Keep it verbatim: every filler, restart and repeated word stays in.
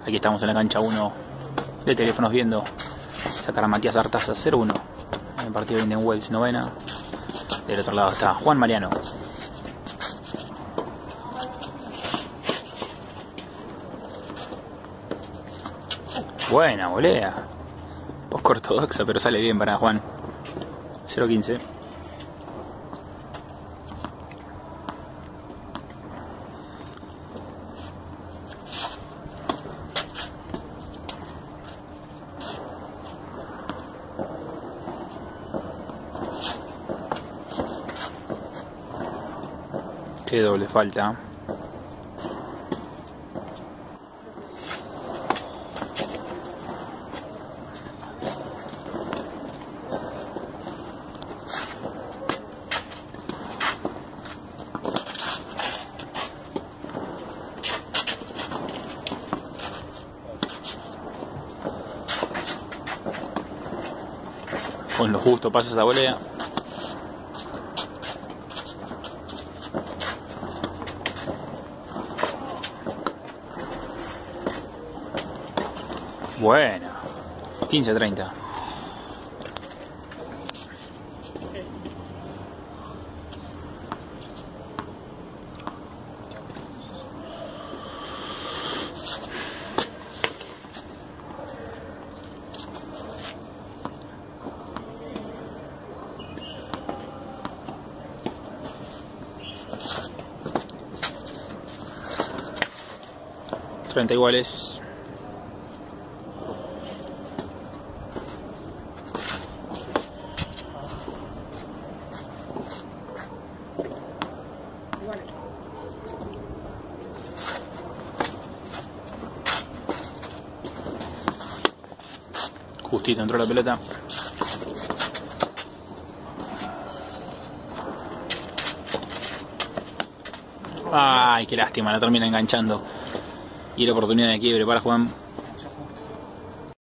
Aquí estamos en la cancha uno de Teléfonos viendo sacar a Matías Artaza cero uno en el partido de Indian Wells, novena. Del otro lado está Juan Mariano. Buena volea. Poco ortodoxa, pero sale bien para Juan. cero quince. Qué doble falta. Con lo justo pasa esa volea. Bueno, quince a treinta. treinta iguales. Justito entró la pelota. Ay, qué lástima, la termina enganchando. Y la oportunidad de quiebre para Juan.